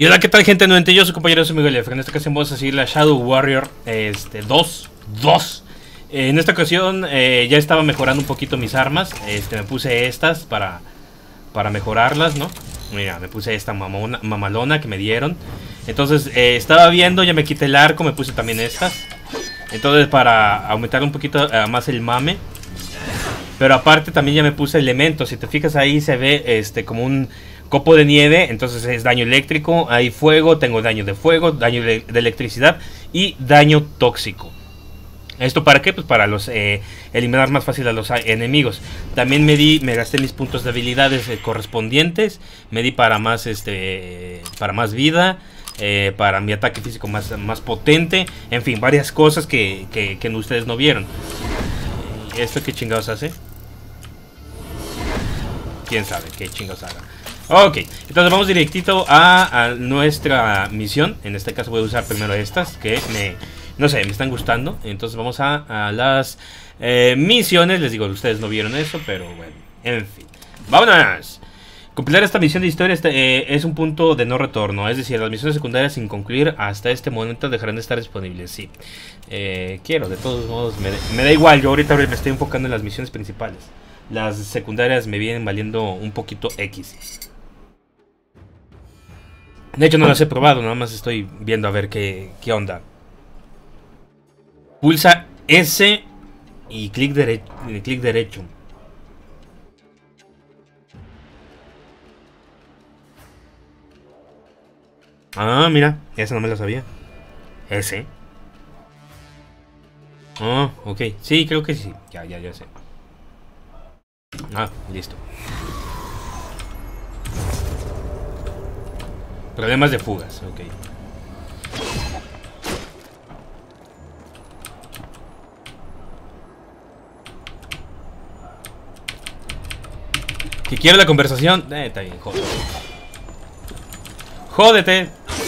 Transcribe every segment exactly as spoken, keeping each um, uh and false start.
Y hola, ¿qué tal, gente? Nuevamente yo soy compañero de Miguel F. En esta ocasión vamos a seguir la Shadow Warrior este, dos. Eh, en esta ocasión eh, ya estaba mejorando un poquito mis armas. Este, me puse estas para, para mejorarlas, ¿no? Mira, me puse esta mamona, mamalona que me dieron. Entonces eh, estaba viendo, ya me quité el arco, me puse también estas. Entonces para aumentar un poquito uh, más el mame. Pero aparte también ya me puse elementos. Si te fijas ahí se ve este como un copo de nieve. Entonces es daño eléctrico, hay fuego, tengo daño de fuego, daño de, de electricidad y daño tóxico. ¿Esto para qué? Pues para los eh, eliminar más fácil a los enemigos. También me di, me gasté mis puntos de habilidades eh, correspondientes. Me di para más este para más vida. Eh, para mi ataque físico más, más potente. En fin, varias cosas que, que, que ustedes no vieron. ¿Esto qué chingados hace? Quién sabe qué chingados haga. Ok, entonces vamos directito a, a nuestra misión. En este caso voy a usar primero estas que me, no sé, me están gustando. Entonces vamos a, a las eh, misiones. Les digo, ustedes no vieron eso, pero bueno, en fin. ¡Vámonos! Completar esta misión de historia este, eh, es un punto de no retorno. Es decir, las misiones secundarias sin concluir hasta este momento dejarán de estar disponibles. Sí, eh, quiero, de todos modos, me, me da igual. Yo ahorita me estoy enfocando en las misiones principales. Las secundarias me vienen valiendo un poquito X. De hecho no las he probado, nada más estoy viendo a ver qué, qué onda. Pulsa S y clic dere clic derecho. Ah, mira, esa no me la sabía. S. Ah, ok. Sí, creo que sí. Ya, ya, ya sé. Ah, listo. Problemas de fugas, ok. ¿Que quiero la conversación? Eh, está bien, jódete. Jódete.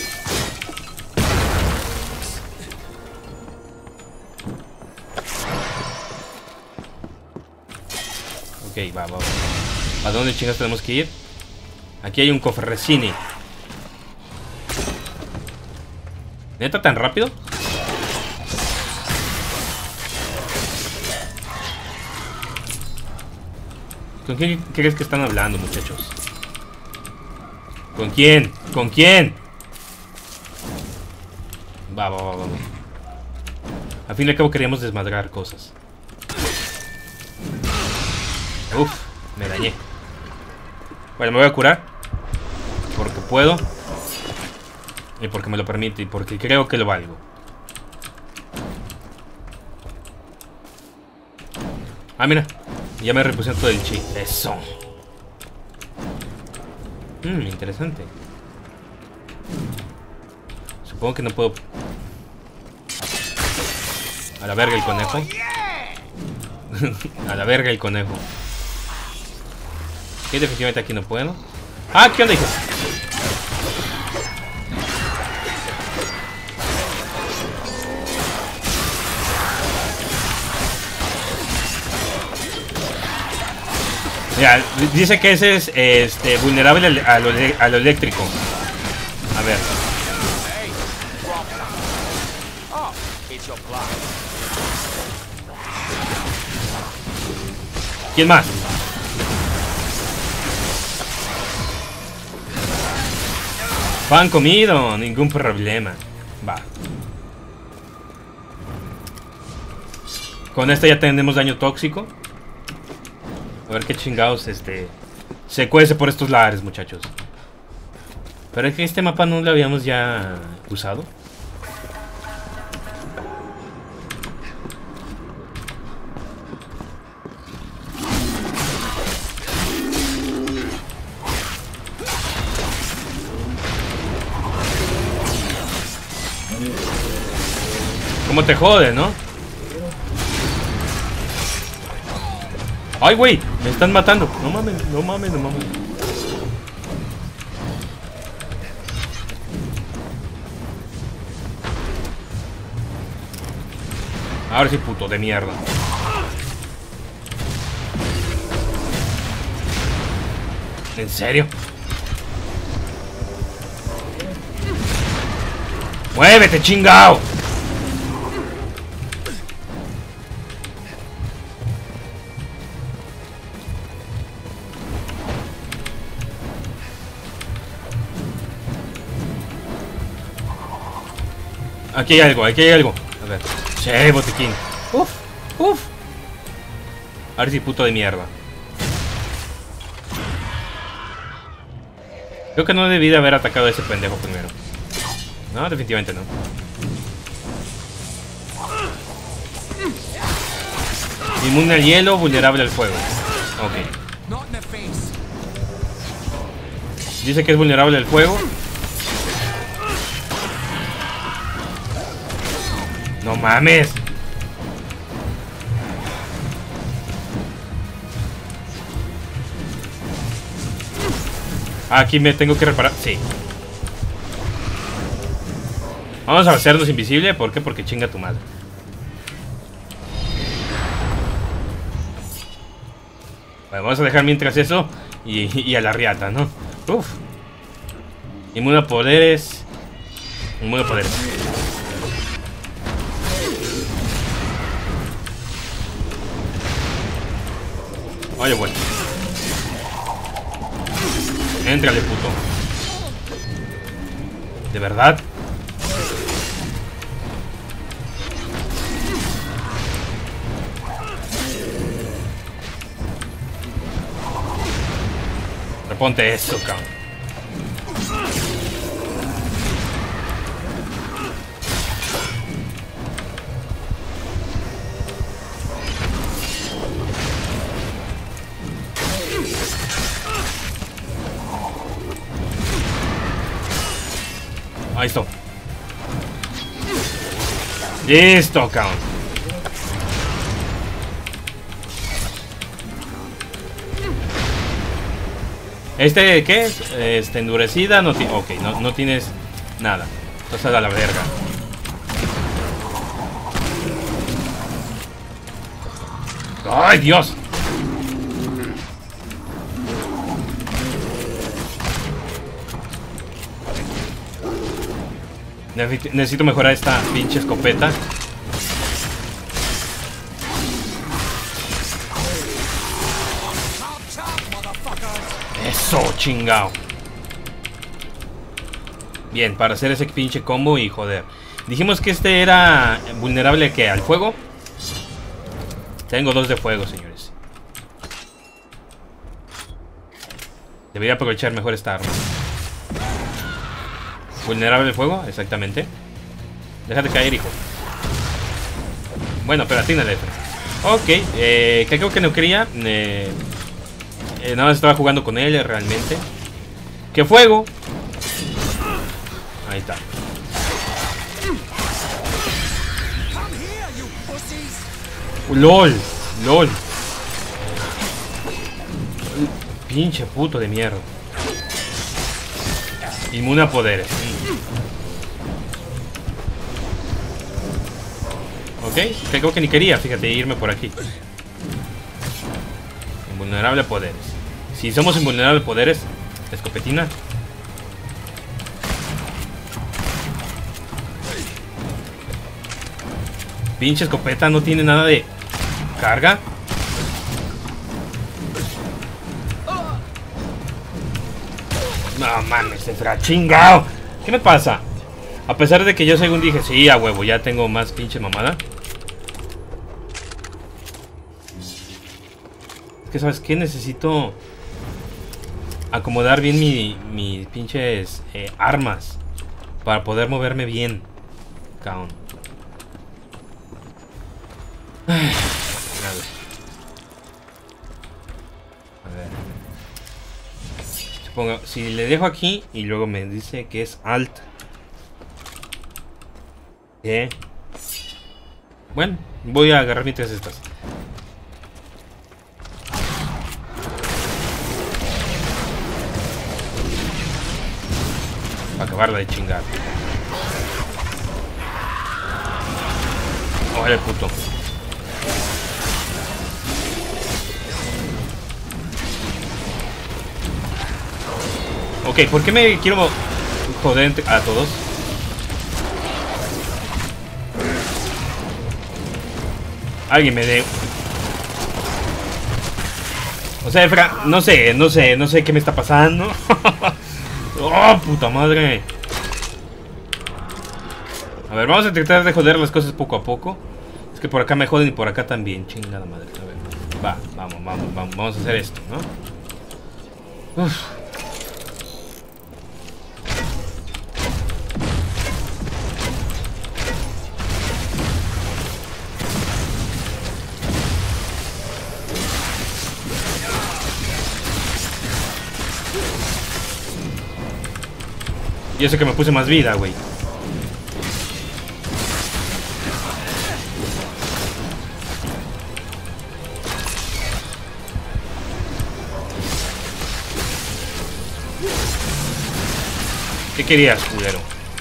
Ok, va, va, va. ¿A dónde chingas tenemos que ir? Aquí hay un cofrecini. ¿Neta tan rápido? ¿Con quién crees que están hablando, muchachos? ¿Con quién? ¿Con quién? Va, va, va, va. Al fin y al cabo queríamos desmadrar cosas. Uf, me dañé. Bueno, me voy a curar. Porque puedo. Y porque me lo permite. Y porque creo que lo valgo. Ah, mira. Ya me repusieron todo el chi. Eso. Mmm, interesante. Supongo que no puedo. A la verga el conejo. A la verga el conejo. Que definitivamente aquí no puedo. Ah, ¿qué onda, hijos? Mira, dice que ese es este, vulnerable a lo, a lo eléctrico. A ver. ¿Quién más? Pan comido, ningún problema. Va. Con esta ya tenemos daño tóxico. A ver qué chingados este se cuece por estos lares, muchachos. Pero es que este mapa no lo habíamos ya usado. ¿Cómo te jode, no? ¡Ay, güey! Me están matando. No mames, no mames, no mames. Ahora sí, puto de mierda. ¿En serio? ¡Muévete, chingao! Aquí hay algo, aquí hay algo. A ver. Che, botiquín. Uf, uf. A ver si puto de mierda. Creo que no debí de haber atacado a ese pendejo primero. No, definitivamente no. Inmune al hielo, vulnerable al fuego. Ok. Dice que es vulnerable al fuego. No mames. Aquí me tengo que reparar. Sí. Vamos a hacernos invisible. ¿Por qué? Porque chinga tu madre. Bueno, vamos a dejar mientras eso. Y, y a la riata, ¿no? Uf. Inmune a poderes. Inmune a poderes. Oye, bueno. Éntrale, puto. ¿De verdad? Reponte eso, cabrón. Ahí está. Listo, cabrón. Este, ¿qué es? Este, endurecida, no tiene. Ok, no, no tienes nada. Entonces a la verga. ¡Ay, Dios! Necesito mejorar esta pinche escopeta. Eso, chingao. Bien, para hacer ese pinche combo y joder. Dijimos que este era vulnerable ¿qué? ¿Al fuego? Tengo dos de fuego, señores. Debería aprovechar mejor esta arma. Vulnerable al fuego, exactamente. Déjate caer, hijo. Bueno, pero atínale. Ok, eh, que creo que no quería. Eh, eh, nada más estaba jugando con él realmente. ¡Qué fuego! Ahí está. Uh, LOL, LOL. Pinche puto de mierda. Inmune a poderes. Ok, creo que ni quería, fíjate, irme por aquí. Invulnerable a poderes. Si somos invulnerables a poderes, escopetina. Pinche escopeta no tiene nada de carga. No mames, se fra chingao. ¿Qué me pasa? A pesar de que yo según dije, sí, a huevo, ya tengo más pinche mamada. Es que, ¿sabes qué? Necesito acomodar bien mi, mis pinches eh, armas para poder moverme bien. Caón. A ver. A ver. Supongo, si le dejo aquí y luego me dice que es alt. ¿Qué? Bueno, voy a agarrar mientras estas. Para acabarla de chingar. Ojalá, puto. Ok, ¿por qué me quiero joder a todos? Alguien me dé... O sea, Efra, no sé, no sé, no sé qué me está pasando. Oh, puta madre. A ver, vamos a tratar de joder las cosas poco a poco. Es que por acá me joden y por acá también. Chingada madre. A ver. Va, vamos, vamos, vamos, vamos a hacer esto, ¿no? Uf. Y eso que me puse más vida, güey. ¿Qué querías, culero?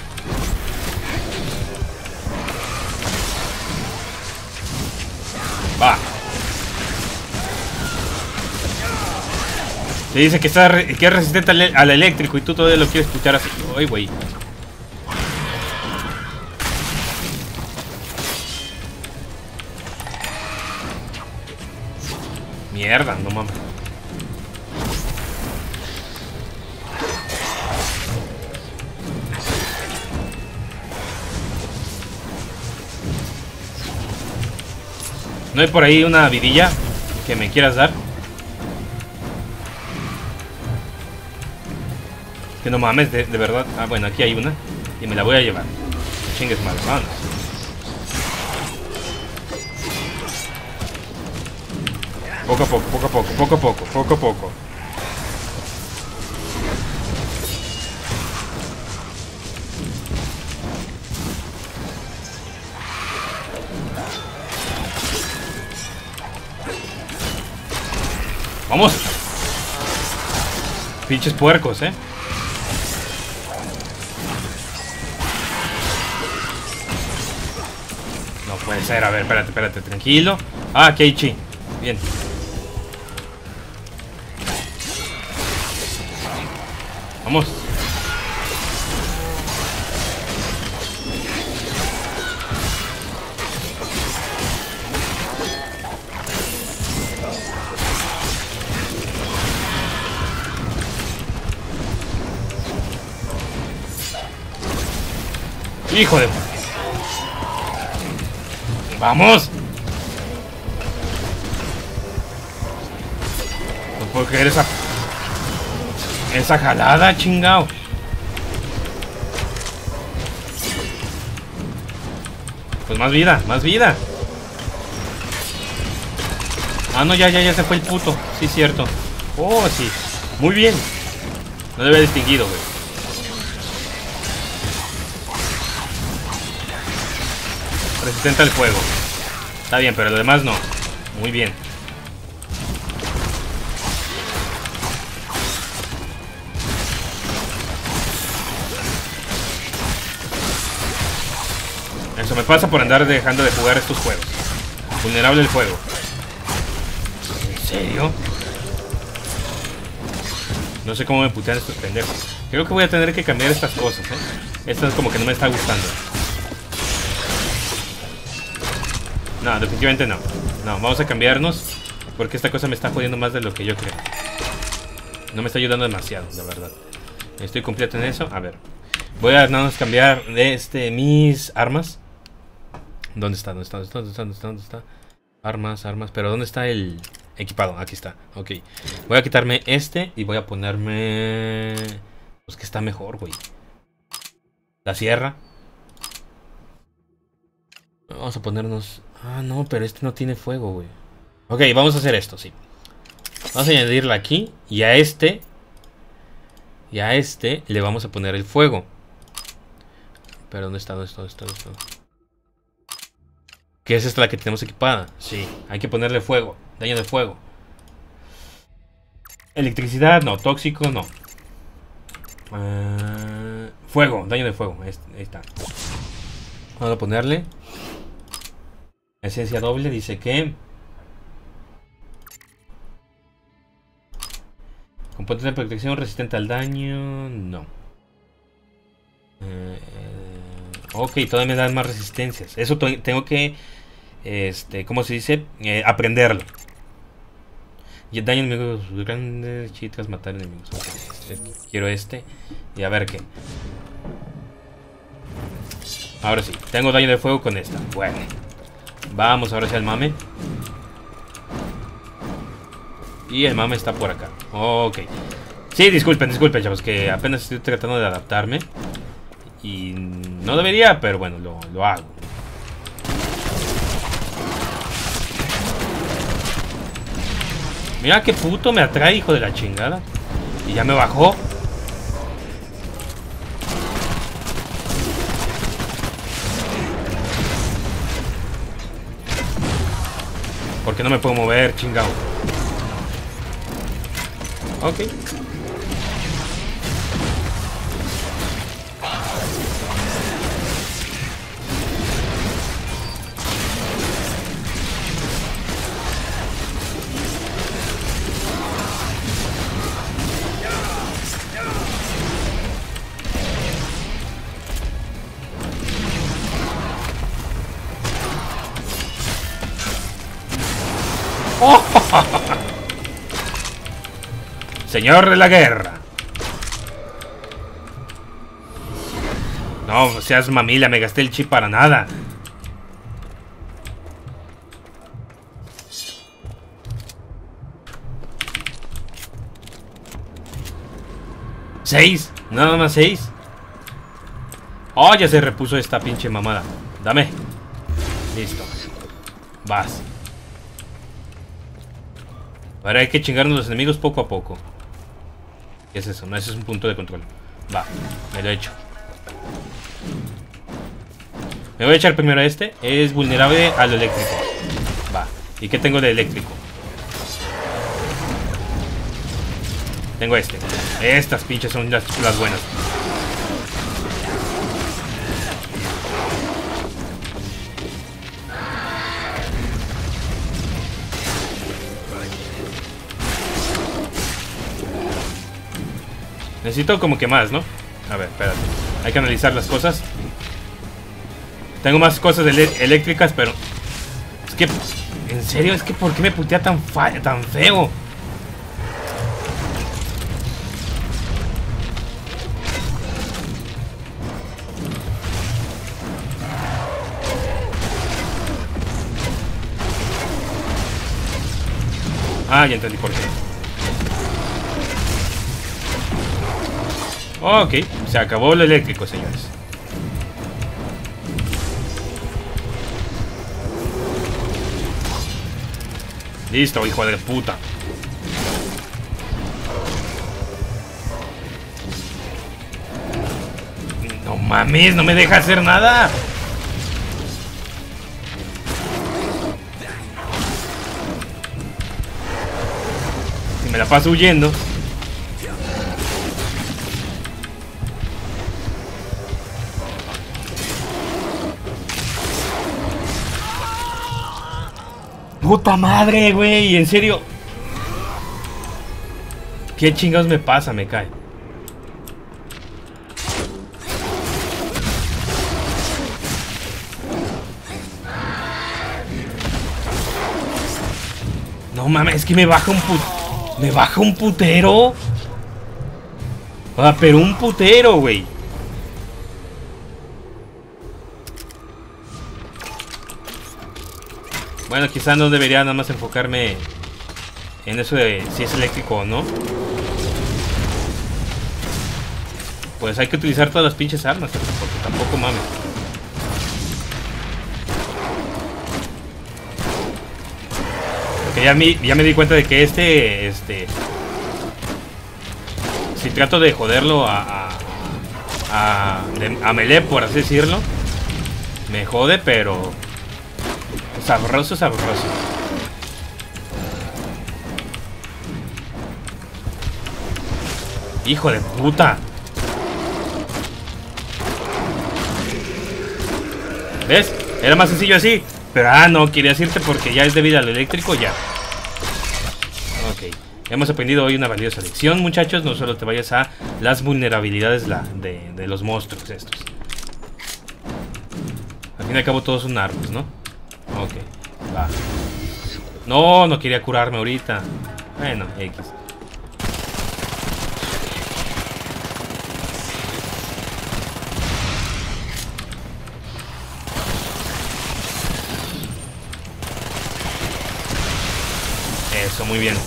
Va. Te dice que, está re que es resistente al, al eléctrico y tú todavía lo quieres escuchar así. Ay, güey. Mierda, no mames. ¿No hay por ahí una vidilla que me quieras dar? Que no mames, de, de verdad. Ah, bueno, aquí hay una. Y me la voy a llevar. Chingues madre, vámonos. Poco a poco, poco a poco, poco a poco, poco a poco. ¡Vamos! Pinches puercos, ¿eh? No puede ser. A ver, espérate, espérate, tranquilo. Ah, aquí hay chi. Bien. Vamos. Hijo de... ¡Vamos! No puedo creer esa... Esa jalada, chingao. Pues más vida, más vida. Ah, no, ya, ya, ya se fue el puto. Sí, cierto. Oh, sí. Muy bien. No debe haber distinguido, güey. Resistente al fuego. Está bien, pero lo demás no. Muy bien. Eso me pasa por andar dejando de jugar estos juegos. Vulnerable el fuego. ¿En serio? No sé cómo me putean estos pendejos. Creo que voy a tener que cambiar estas cosas, ¿eh? Esto es como que no me está gustando. No, definitivamente no. No, vamos a cambiarnos. Porque esta cosa me está jodiendo más de lo que yo creo. No me está ayudando demasiado, la verdad. Estoy completo en eso. A ver. Voy a nada más cambiar de este mis armas. ¿Dónde está? ¿Dónde está? ¿Dónde está? ¿Dónde está? ¿Dónde está? ¿Dónde está? Armas, armas. Pero ¿dónde está el equipado? Aquí está. Ok. Voy a quitarme este y voy a ponerme... Pues que está mejor, güey. La sierra. Vamos a ponernos... Ah, no, pero este no tiene fuego, güey. Ok, vamos a hacer esto, sí. Vamos a añadirla aquí. Y a este... Y a este le vamos a poner el fuego. Pero ¿dónde está? ¿Dónde está? ¿Dónde está? ¿Dónde está? ¿Qué es esta la que tenemos equipada? Sí, hay que ponerle fuego. Daño de fuego. Electricidad, no. Tóxico, no. Uh, fuego, daño de fuego. Ahí está. Vamos a ponerle. Esencia doble, dice que... Componente de protección resistente al daño. No. Eh, ok, todavía me dan más resistencias. Eso tengo que Este, ¿cómo se dice? Eh, aprenderlo. Y daño enemigos grandes, chicas, matar enemigos. Okay. Quiero este. Y a ver qué. Ahora sí, tengo daño de fuego con esta. Bueno. Vamos ahora hacia el mame. Y el mame está por acá. Ok. Sí, disculpen, disculpen, chavos, que apenas estoy tratando de adaptarme. Y no debería, pero bueno, lo, lo hago. Mira qué puto me atrae, hijo de la chingada. Y ya me bajó. ¿Por qué no me puedo mover, chingado? Ok. ¡Oh! Señor de la guerra. No seas mamila, me gasté el chip para nada. Seis, nada más seis. Oh, ya se repuso esta pinche mamada. Dame. Listo. Vas. Ahora hay que chingarnos los enemigos poco a poco. ¿Qué es eso? No, ese es un punto de control. Va, me lo he hecho. Me voy a echar primero a este. Es vulnerable a lo eléctrico. Va. ¿Y qué tengo de eléctrico? Tengo este. Estas pinches son las, las buenas. Necesito como que más, ¿no? A ver, espérate. Hay que analizar las cosas. Tengo más cosas eléctricas, pero... Es que... En serio, es que ¿por qué me putea tan, tan feo? Ah, ya entendí por qué. Ok, se acabó lo eléctrico, señores. Listo, hijo de puta. No mames, no me deja hacer nada. Si me la paso huyendo. Puta madre, güey, en serio. ¿Qué chingados me pasa? Me cae. No mames, es que me baja un put... Me baja un putero. Ah, pero un putero, güey. Bueno, quizá no debería nada más enfocarme en eso de si es eléctrico o no. Pues hay que utilizar todas las pinches armas, porque tampoco mames. Porque ya me, ya me di cuenta de que este, este... Si trato de joderlo a... A, a, de, a melee, por así decirlo, me jode, pero... Sabroso, sabroso. Hijo de puta. ¿Ves? Era más sencillo así. Pero ah, no, querías irte porque ya es debido al eléctrico, ya. Ok. Hemos aprendido hoy una valiosa lección, muchachos. No solo te vayas a las vulnerabilidades la, de, de los monstruos estos. Al fin y al cabo todos son armas, ¿no? Ok, va. No, no quería curarme ahorita. Bueno, X. Eso, muy bien.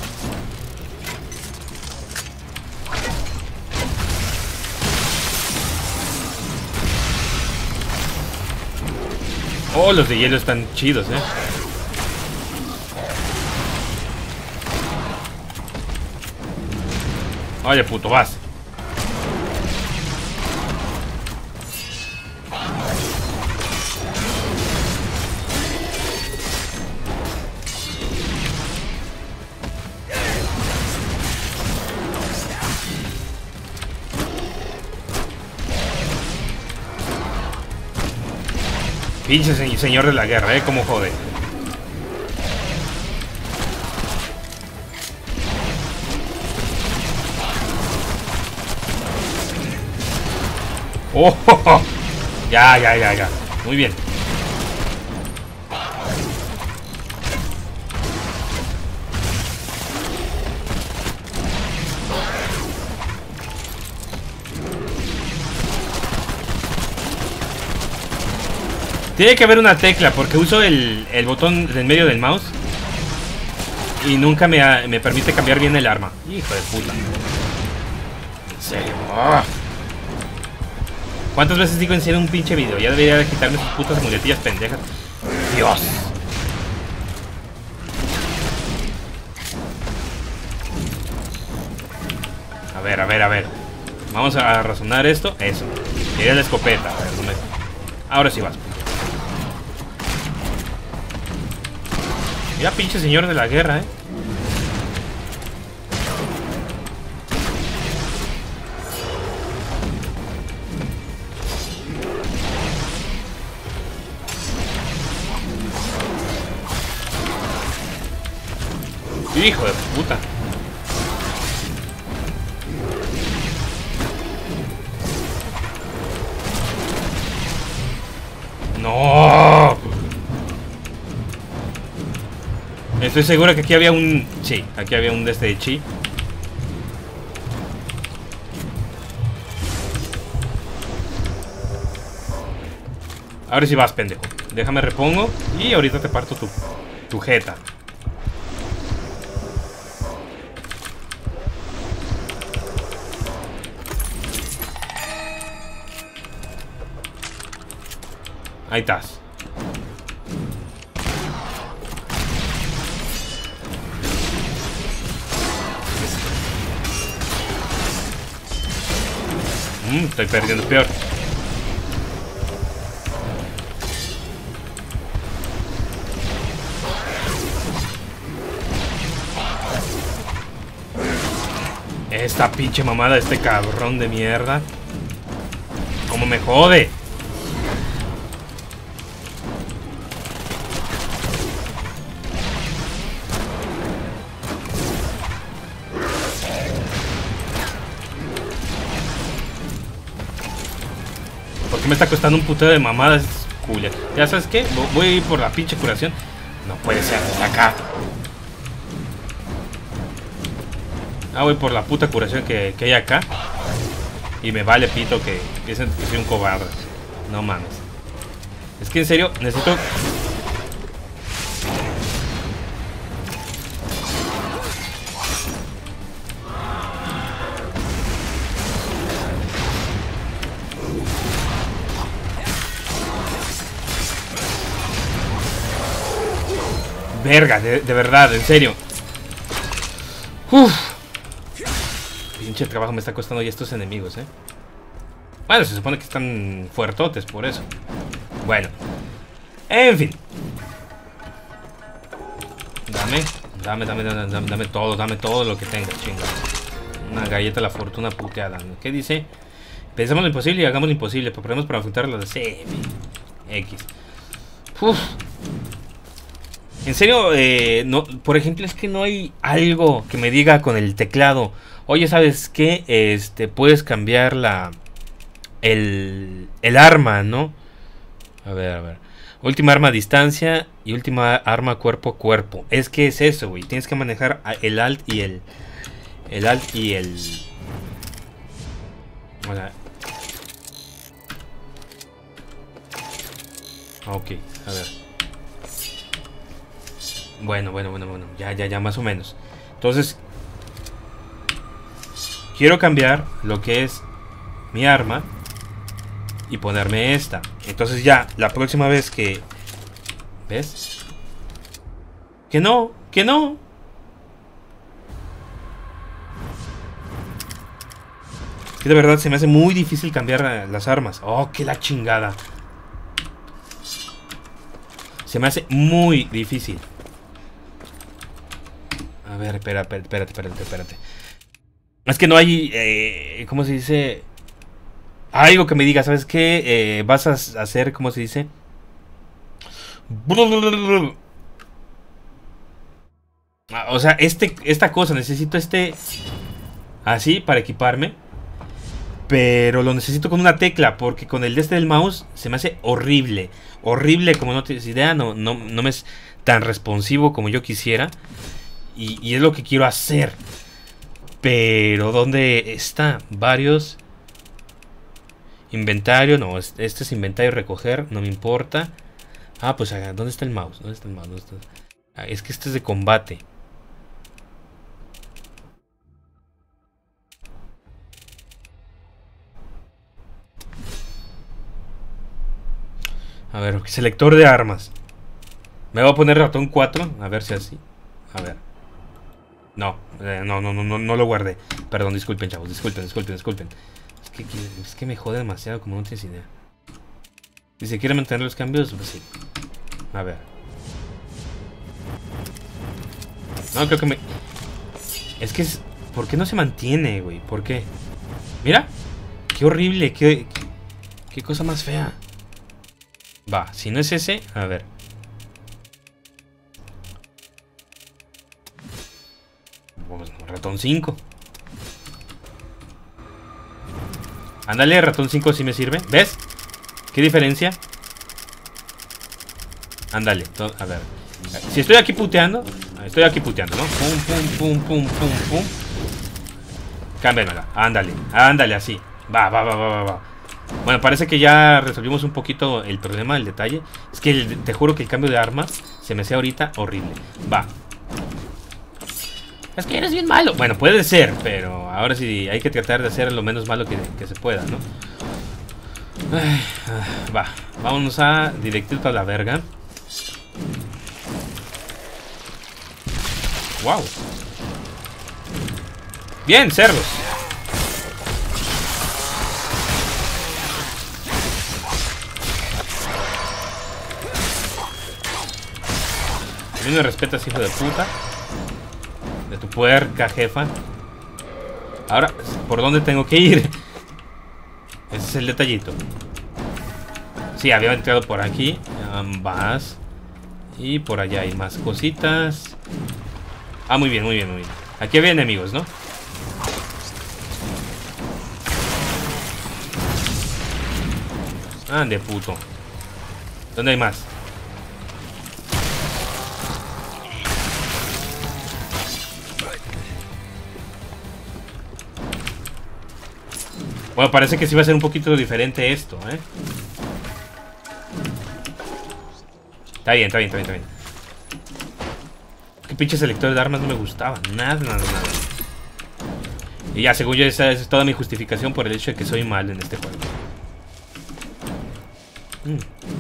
Oh, los de hielo están chidos, eh. Oye, puto, vas. Pinche se señor de la guerra, eh, como jode. Oh, oh, oh. Ya, ya, ya, ya. Muy bien. Tiene que haber una tecla, porque uso el, el botón del medio del mouse y nunca me, me permite cambiar bien el arma. Hijo de puta. En serio. Oh. ¿Cuántas veces digo en serio un pinche video? Ya debería de quitarme sus putas muletillas pendejas. Dios. A ver, a ver, a ver. Vamos a razonar esto. Eso. Quería la escopeta. A ver, no me... Ahora sí vas. Mira, pinche señor de la guerra, eh. Hijo de puta. No. Estoy seguro que aquí había un... Sí, aquí había un de este de chi. Ahora sí vas, pendejo. Déjame repongo y ahorita te parto tu, tu jeta. Ahí estás. Mm, estoy perdiendo peor. Esta pinche mamada, este cabrón de mierda. ¿Cómo me jode? ¿Por qué me está costando un puteo de mamadas, culia? ¿Ya sabes qué? Voy a ir por la pinche curación. No puede ser, hasta acá. Ah, voy por la puta curación que, que hay acá. Y me vale pito que piensen que soy un cobarde. No mames. Es que en serio, necesito... Verga, de, de verdad, en serio. Uf. Pinche trabajo me está costando ya estos enemigos, eh. Bueno, se supone que están fuertotes por eso. Bueno. En fin. Dame, dame, dame, dame, dame, dame todo, dame todo lo que tenga, chinga. Una galleta de la fortuna puteada. ¿Qué dice? Pensamos lo imposible y hagamos lo imposible. Preparemos para afrontar la C. X. Uf. En serio, eh, no, por ejemplo, es que no hay algo que me diga con el teclado. Oye, ¿sabes qué? Este, puedes cambiar la... El, el arma, ¿no? A ver, a ver. Última arma a distancia y última arma cuerpo a cuerpo. Es que es eso, güey. Tienes que manejar el alt y el... El alt y el... Hola. Ok, a ver. Bueno, bueno, bueno, bueno. Ya, ya, ya, más o menos. Entonces... Quiero cambiar lo que es mi arma y ponerme esta. Entonces ya, la próxima vez que... ¿Ves? Que no, que no. Que de verdad se me hace muy difícil cambiar las armas. Oh, que la chingada. Se me hace muy difícil. A ver, espera, espérate, espérate, espérate. Es que no hay... Eh, ¿Cómo se dice? Algo que me diga, ¿sabes qué? Eh, vas a hacer, ¿cómo se dice? O sea, este, esta cosa, necesito este... Así, para equiparme. Pero lo necesito con una tecla, porque con el de este del mouse se me hace horrible. Horrible, como no tienes idea, no, no, no me es tan responsivo como yo quisiera. Y, y es lo que quiero hacer. Pero, ¿dónde está? Varios... Inventario, no, este es inventario, recoger, no me importa. Ah, pues, ¿dónde está el mouse? ¿Dónde está el mouse? ¿Dónde está? Ah, es que este es de combate. A ver, selector de armas. Me voy a poner ratón cuatro, a ver si así. A ver. No, eh, no, no, no, no, no lo guardé. Perdón, disculpen, chavos, disculpen, disculpen, disculpen. Es que, es que me jode demasiado, como no tienes idea. Si se quiere mantener los cambios, pues sí. A ver. No, creo que me... Es que es... ¿Por qué no se mantiene, güey? ¿Por qué? Mira. Qué horrible, qué... Qué cosa más fea. Va, si no es ese, a ver. Pues, ratón cinco. Ándale, ratón cinco si me sirve. ¿Ves? ¿Qué diferencia? Ándale, a ver. Si estoy aquí puteando, estoy aquí puteando, ¿no? Pum, pum, pum, pum, pum, pum. Cámbiamela, ándale, ándale así. Va, va, va, va, va, va. Bueno, parece que ya resolvimos un poquito el problema, el detalle. Es que el, te juro que el cambio de arma se me hace ahorita horrible. Va. Es que eres bien malo. Bueno, puede ser, pero ahora sí hay que tratar de hacer lo menos malo que, que se pueda, ¿no? Ay, va, vámonos a directito a la verga. Wow. Bien, cerdos. A mí me respetas, hijo de puta. De tu puerca, jefa. Ahora, ¿por dónde tengo que ir? Ese es el detallito. Sí, había entrado por aquí. Ambas. Y por allá hay más cositas. Ah, muy bien, muy bien, muy bien. Aquí había enemigos, ¿no? Ah, de puto. ¿Dónde hay más? Bueno, parece que sí va a ser un poquito diferente esto, ¿eh? Está bien, está bien, está bien, está bien. Qué pinche selector de armas no me gustaba. Nada, nada, nada. Y ya, según yo, esa es toda mi justificación por el hecho de que soy malo en este juego. Mm.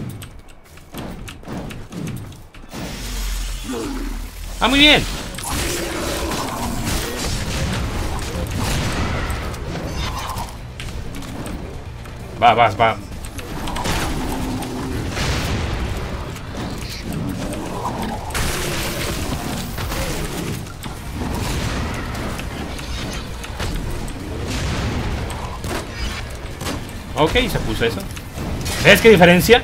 ¡Ah, muy bien! Va, vas, va. Ok, se puso eso. ¿Ves qué diferencia?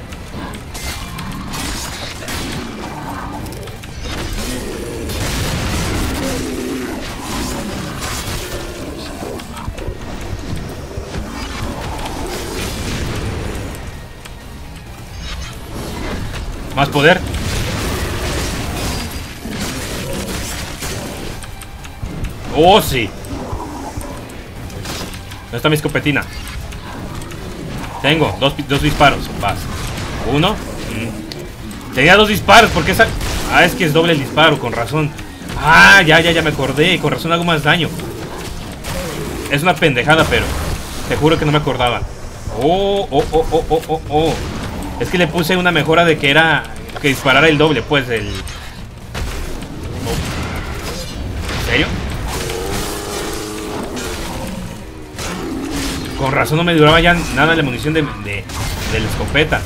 Más poder. Oh, sí. ¿Dónde está mi escopetina? Tengo dos, dos disparos. Vas. Uno. Mm. Tenía dos disparos. ¿Por qué esa? Ah, es que es doble el disparo, con razón. Ah, ya, ya, ya me acordé. Con razón hago más daño. Es una pendejada, pero te juro que no me acordaba. Oh, oh, oh, oh, oh, oh, oh. Es que le puse una mejora de que era que disparara el doble, pues el... Oh. ¿En serio? Con razón no me duraba ya nada la munición de, de, de la escopeta.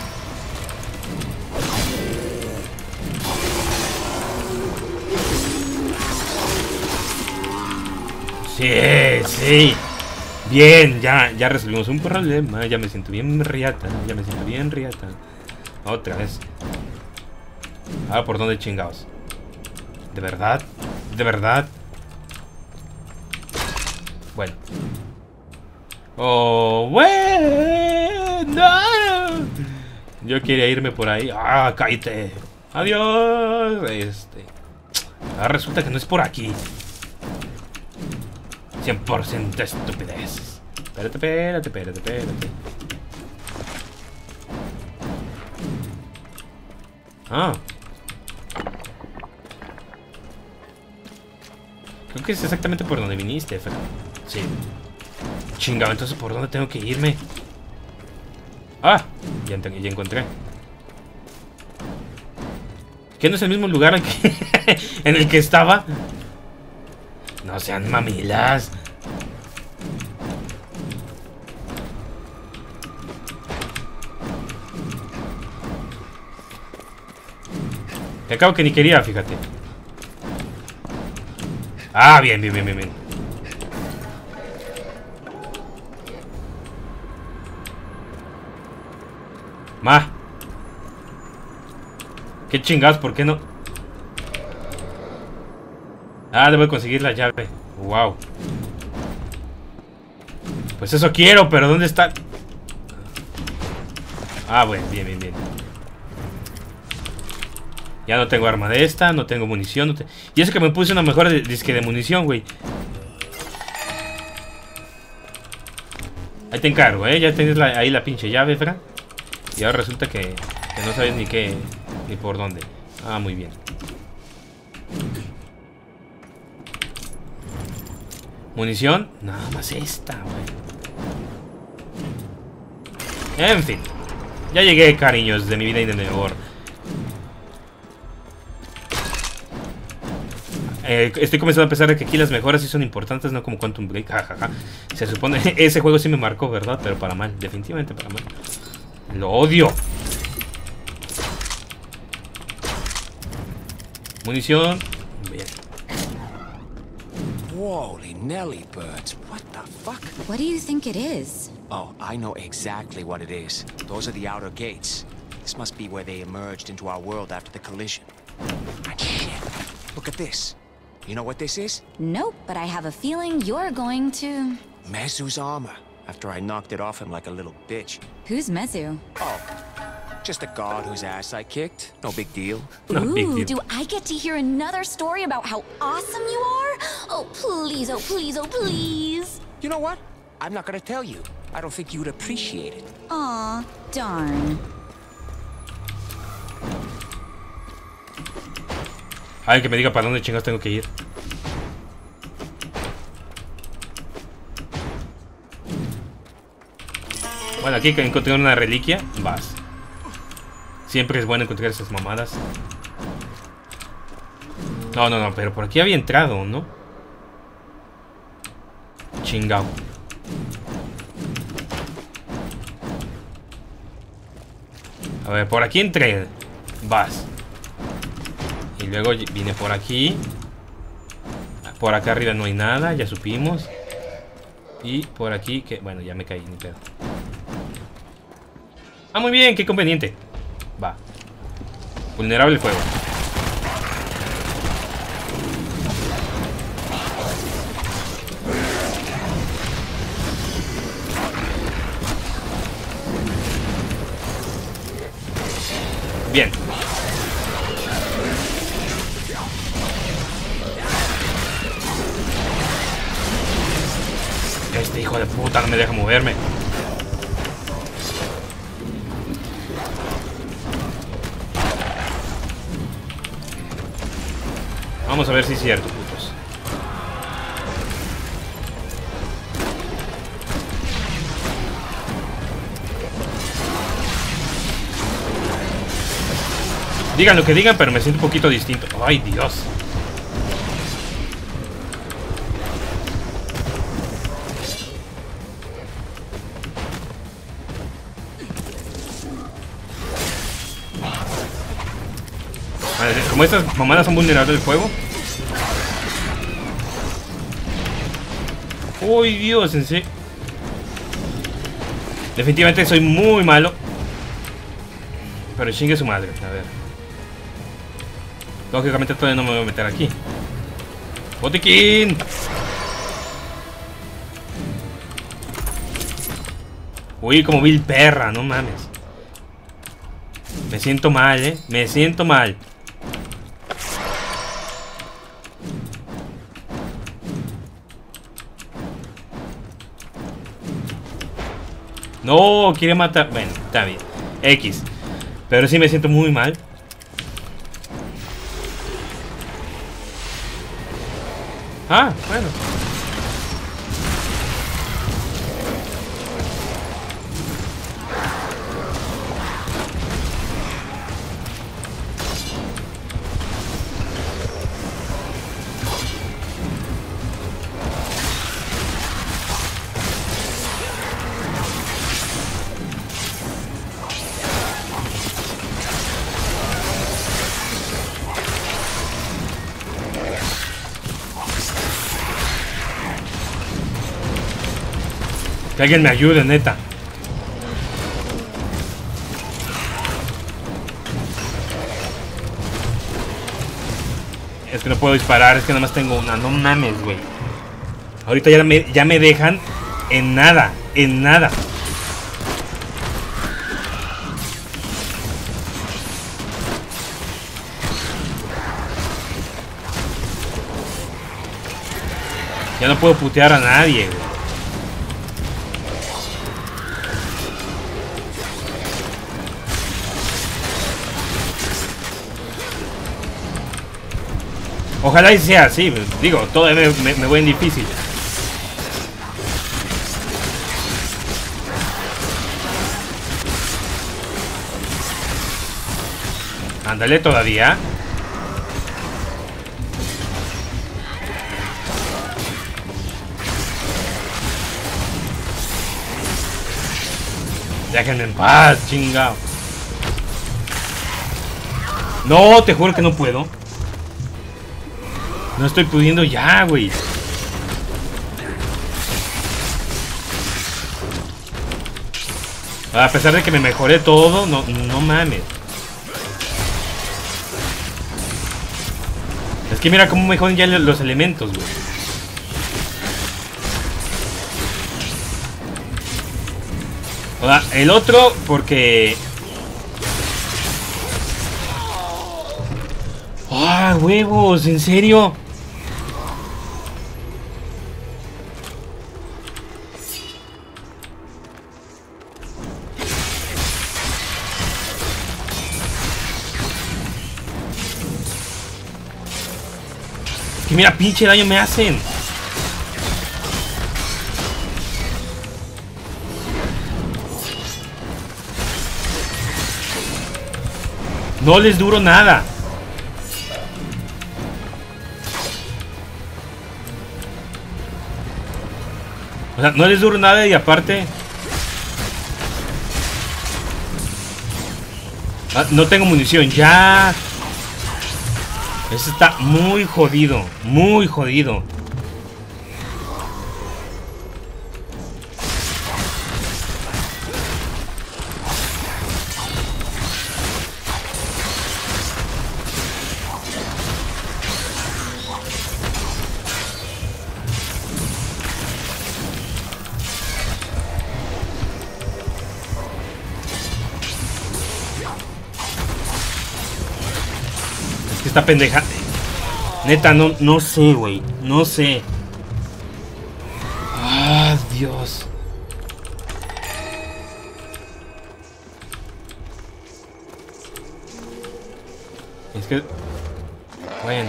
Sí, sí. Bien, ya, ya resolvimos un problema. Ya me siento bien riata. Ya me siento bien riata. Otra vez. Ahora, ¿por dónde chingados? ¿De verdad? ¿De verdad? Bueno. Oh, bueno. Yo quería irme por ahí. Ah, cállate. Adiós. Este. Ahora resulta que no es por aquí. cien por ciento estupidez. Espérate, espérate, espérate, espérate. Ah. Creo que es exactamente por donde viniste, Fer. Sí. Chingado, entonces ¿por dónde tengo que irme? Ah, ya, ya encontré. ¿Qué no es el mismo lugar en, que en el que estaba? No sean mamilas. Te acabo que ni quería, fíjate. Ah, bien, bien, bien, bien, bien. Ma. ¿Qué chingados? ¿Por qué no? Ah, debo conseguir la llave. Wow. Pues eso quiero, pero ¿dónde está? Ah, bueno, bien, bien, bien. Ya no tengo arma de esta, no tengo munición. No te... Y eso que me puse una mejor de, disque de munición, güey. Ahí te encargo, ¿eh? Ya tienes la, ahí la pinche llave, Fra. Y ahora resulta que, que no sabes ni qué, ni por dónde. Ah, muy bien. ¿Munición? Nada más esta, güey. En fin. Ya llegué, cariños de mi vida y de mi amor. Eh, estoy comenzando a pensar de que aquí las mejoras sí son importantes, no como Quantum Break. Jajaja. Se supone... Ese juego sí me marcó, ¿verdad? Pero para mal. Definitivamente para mal. Lo odio. Munición. Bien. Holy Nelly birds, what the fuck? What do you think it is? Oh, I know exactly what it is. Those are the outer gates. This must be where they emerged into our world after the collision. And shit, look at this. You know what this is? Nope, but I have a feeling you're going to... Mezu's armor, after I knocked it off him like a little bitch. Who's Mezu? Oh, just a god whose ass I kicked. No big deal. No Ooh, big deal. do I get to hear another story about how awesome you are? Oh, please, oh, please, oh, please. You know what? I'm not gonna tell you. I don't think you'd appreciate it. Aw, darn. Ay, que me diga para dónde chingados tengo que ir. Bueno, aquí que encontré una reliquia. Vas. Siempre es bueno encontrar esas mamadas. No, no, no, pero por aquí había entrado, ¿no? Chingao. A ver, por aquí entré. Vas. Y luego vine por aquí. Por acá arriba no hay nada, ya supimos. Y por aquí, que bueno, ya me caí, ni pedo. Ah, muy bien, qué conveniente. Va. Vulnerable el fuego. Bien. Este hijo de puta no me deja moverme. Vamos a ver si es cierto, putos. Digan lo que digan, pero me siento un poquito distinto. Ay, Dios. Como estas mamadas son vulnerables al fuego. Uy, Dios, en sí. Definitivamente soy muy malo. Pero chingue su madre, a ver. Lógicamente todavía no me voy a meter aquí. ¡Botiquín! Uy, como vil perra, no mames. Me siento mal, eh. Me siento mal. No, quiere matar. Bueno, está bien. X. Pero sí me siento muy mal. Ah, bueno. Que alguien me ayude, neta. Es que no puedo disparar, es que nada más tengo una. No mames, güey. Ahorita ya me, ya me dejan en nada, en nada. Ya no puedo putear a nadie, güey. Ojalá y sea así, digo, todavía me, me, me voy en difícil. Ándale todavía. Déjenme en paz, chingao. No, te juro que no puedo. No estoy pudiendo ya, güey. A pesar de que me mejoré todo, no, no mames. Es que mira cómo mejoran ya los elementos, güey. O sea, el otro, porque... ¡Ah, huevos! ¿En serio? Que mira, pinche daño me hacen. No les duro nada. O sea, no les duro nada y aparte... Ah, no tengo munición, ya... Eso está muy jodido, muy jodido. esta pendeja. Neta, no, no sé, güey. No sé. Ah, Dios. Es que... Bueno.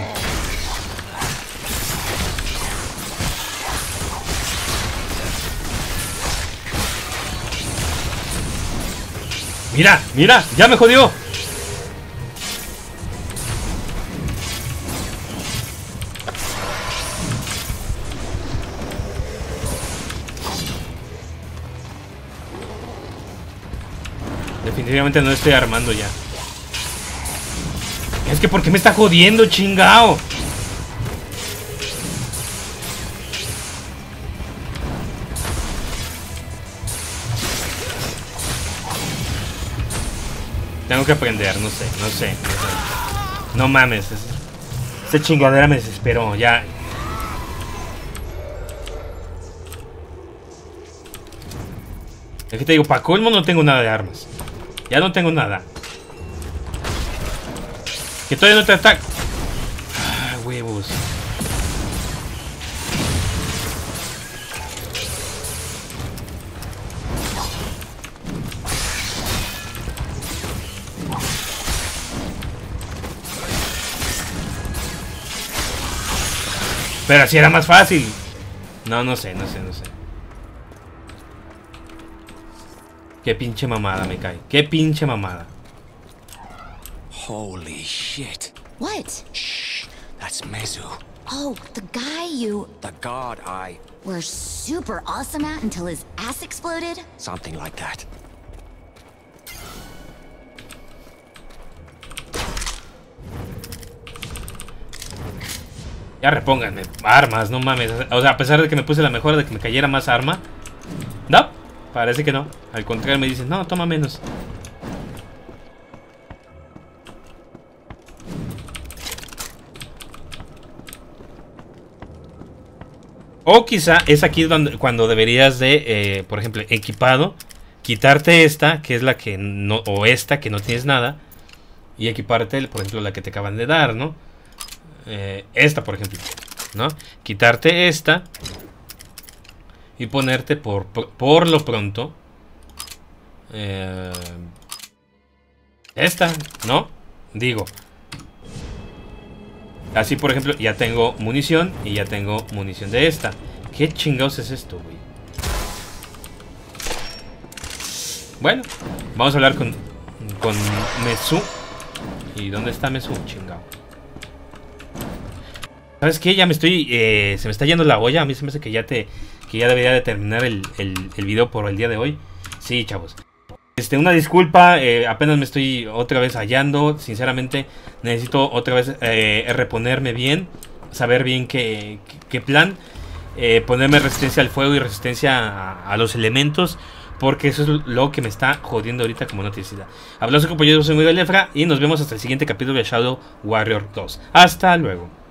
Mira, mira, ya me jodió. Definitivamente no estoy armando ya. Es que ¿por qué me está jodiendo, chingao? Tengo que aprender, no sé, no sé. No, sé. No mames. Es, esta chingadera me desesperó, ya. Es que te digo, para colmo no tengo nada de armas. Ya no tengo nada. Que todavía no te ataca. Ah, huevos. Pero así era más fácil. No, no sé, no sé, no sé. Qué pinche mamada me cae. Qué pinche mamada. Holy shit. What? Shh. That's Mezu. Oh, the guy you The god I... were super awesome at until his ass exploded? Something like that. Ya repónganme armas, no mames. O sea, a pesar de que me puse la mejor de que me cayera más arma. No, parece que no. Al contrario me dicen, no, toma menos. O quizá es aquí donde, cuando deberías de, eh, por ejemplo, equipado, quitarte esta, que es la que no, o esta, que no tienes nada, y equiparte, por ejemplo, la que te acaban de dar, ¿no? Eh, esta, por ejemplo, ¿no? Quitarte esta y ponerte por, por, por lo pronto eh, esta, ¿no? Digo. Así, por ejemplo, ya tengo munición y ya tengo munición de esta. ¿Qué chingados es esto, güey? Bueno, vamos a hablar con, con Mezu. ¿Y dónde está Mezu? Chingado. ¿Sabes qué? Ya me estoy... Eh, se me está yendo la olla. A mí se me hace que ya te... Que ya debería de terminar el, el, el video por el día de hoy. Sí, chavos. Este, una disculpa, eh, apenas me estoy otra vez hallando. Sinceramente, necesito otra vez eh, reponerme bien. Saber bien qué, qué, qué plan. Eh, ponerme resistencia al fuego y resistencia a, a los elementos. Porque eso es lo que me está jodiendo ahorita como noticia. Abrazo compañeros, soy Miguel Lefra y nos vemos hasta el siguiente capítulo de Shadow Warrior dos. Hasta luego.